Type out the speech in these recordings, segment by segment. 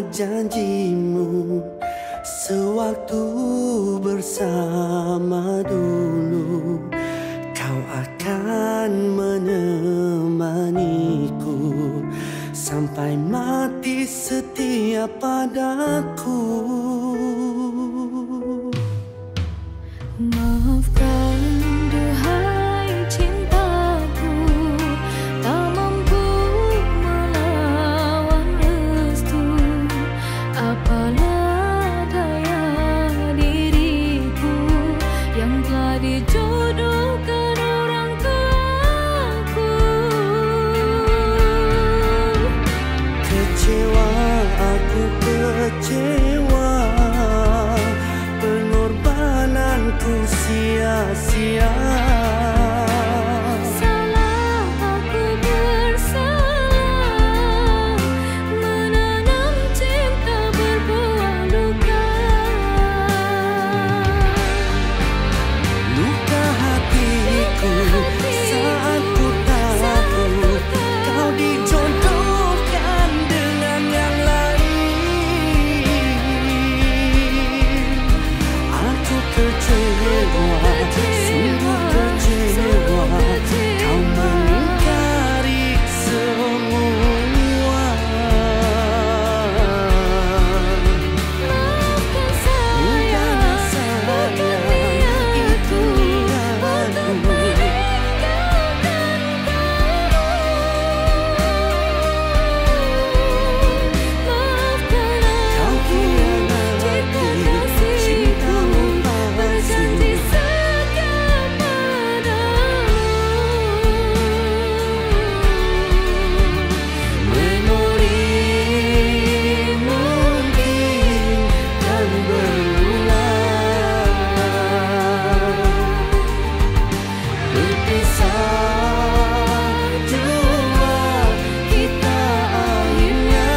janjimu sewaktu bersama dulu. Kau akan menemaniku sampai mati setia padaku. Maafkan duhai cintaku, tak mampu melawan restu. Apalah daya diriku yang telah dijodohkan orang tuaku. Kecewa, aku kecewa, pengorbananku sia-sia. Salah aku bersalah, menanam cinta berbuah luka. Luka hatiku saat ku tahu kau dijodohkan dengan yang lain. Aku kecewa, sungguh kecewa, kau mengingkari semua. Maafkan saya, bukan niatku untuk meninggalkan kamu. Maafkan aku jika kasihku berjanji setia padamu. Memori mungkin kan berulang, berpisah jua kita akhirnya.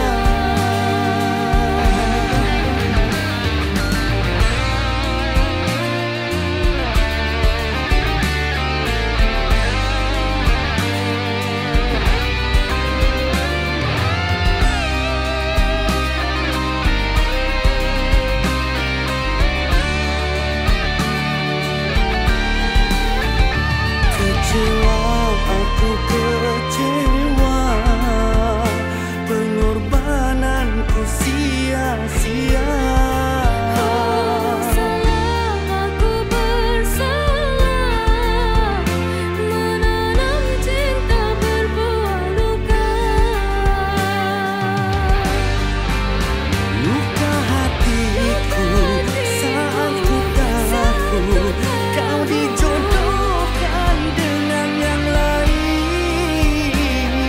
Kecewa, aku kecewa, pengorbananku sia-sia. Salah aku bersalah, menanam cinta berbuah luka. Luka hatiku saat ku tahu kau dijodohkan dengan yang lain.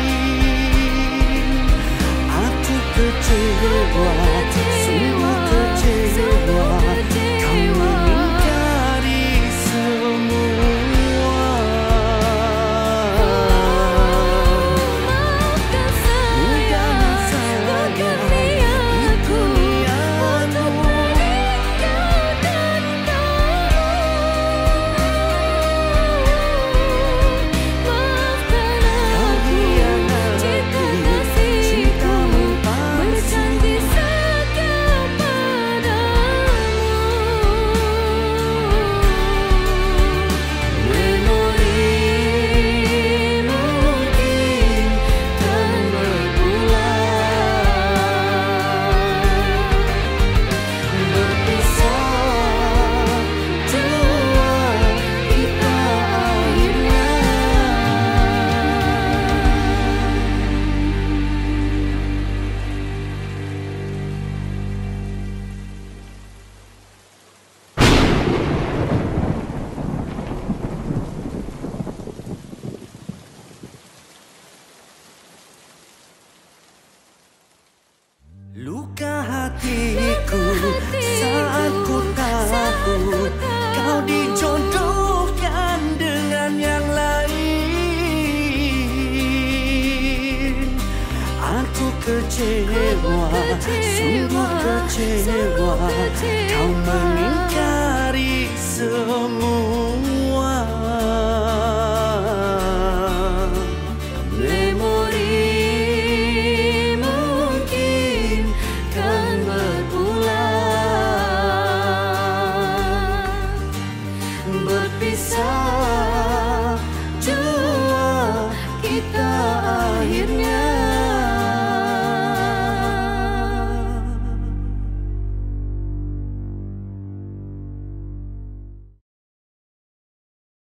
Aku kecewa, sungguh kecewa, kau mengingkari semua. Maafkan saya, bukan niatku untuk meninggalkan kamu. Maafkan aku jika kasihku berjanji setia padamu. Memori mungkin kan berulang, berpisah jua kita akhirnya. Luka hatiku saat ku tahu kau dijodohkan dengan yang lain. Aku kecewa, sungguh kecewa, kau mengingkari semua.